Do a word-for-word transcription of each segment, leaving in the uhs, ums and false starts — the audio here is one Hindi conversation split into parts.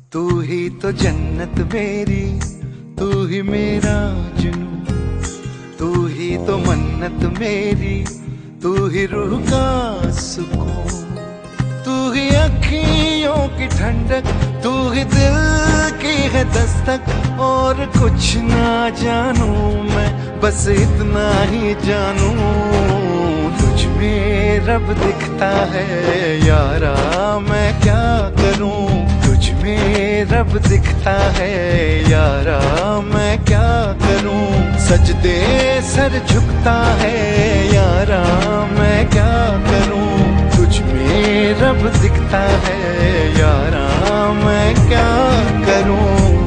तू ही तो जन्नत मेरी, तू ही मेरा जुनून, तू ही तो मन्नत मेरी, तू ही रूह का सुकून, तू ही अखियों की ठंडक, तू ही दिल की है दस्तक। और कुछ ना जानू मैं, बस इतना ही जानू, तुझ में रब दिखता है यारा, मैं क्या करूं। तुझ में रब दिखता है यारा, मैं क्या करूं। सजदे सर झुकता है यारा, मैं क्या करूं। तुझ में रब दिखता है यारा, मैं क्या करूं।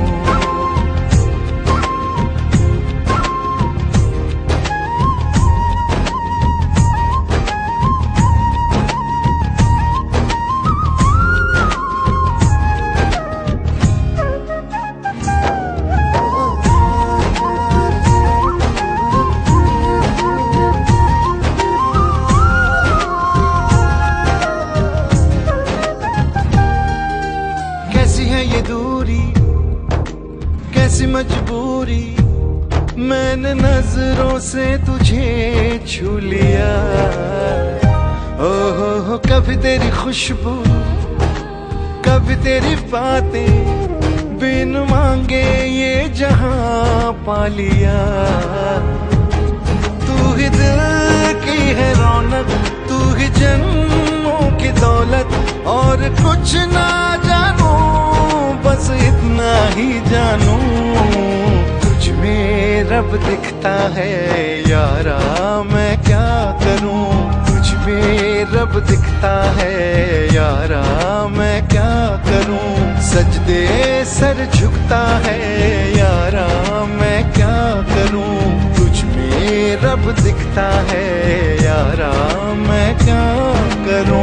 ये दूरी कैसी मजबूरी, मैंने नजरों से तुझे छू लिया। ओहो हो, कभी तेरी खुशबू, कभी तेरी बातें, बिन मांगे ये जहां पा लिया। तू ही दिल की है रौनक, तू ही जन्मों की दौलत। और कुछ ना जानू, बस इतना ही जानू, तुझ में रब दिखता है यारा, मैं क्या करूं। तुझ में रब दिखता है यारा, मैं क्या करूं। सजदे सर झुकता है यारा, मैं क्या करूं। तुझ में रब दिखता है यारा, मैं क्या करूं।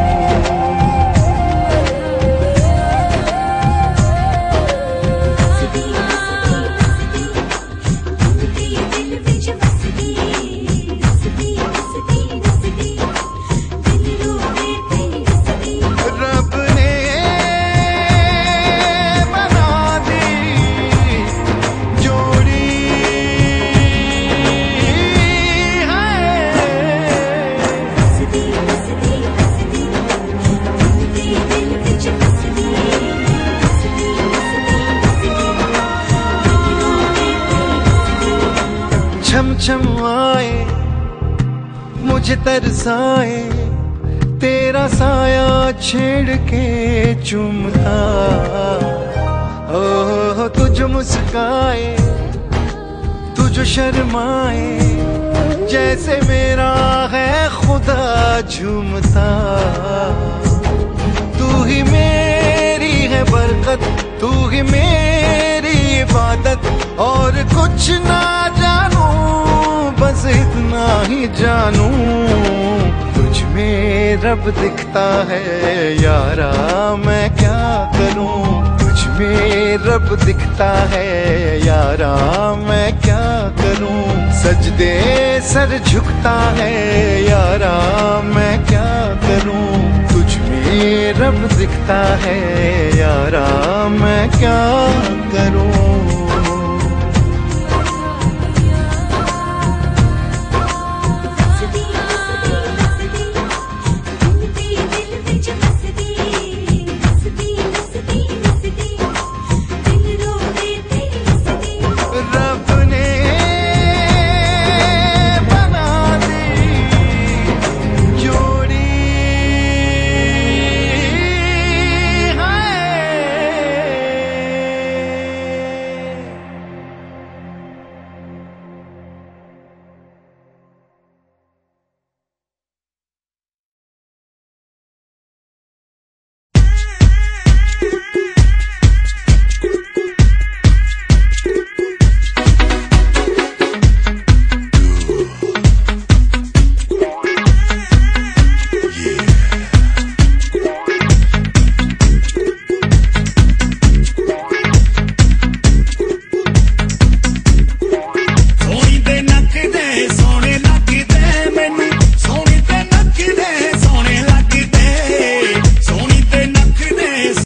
छम छम आए मुझे तरसाए, तेरा साया छेड़ के चूमता। ओह तुझ मुस्काए, तुझ शर्माए, जैसे मेरा है खुदा झूमता। तू ही मेरी है बरकत, तू ही मेरी इबादत। और कुछ ना जानू, बस इतना ही जानू, तुझ में रब दिखता है यारा, मैं क्या करूं। तुझ में रब दिखता है यारा, मैं क्या करूं। सजदे सर झुकता है यारा, मैं क्या करूं। तुझ में रब दिखता है यारा, मैं क्या करूं।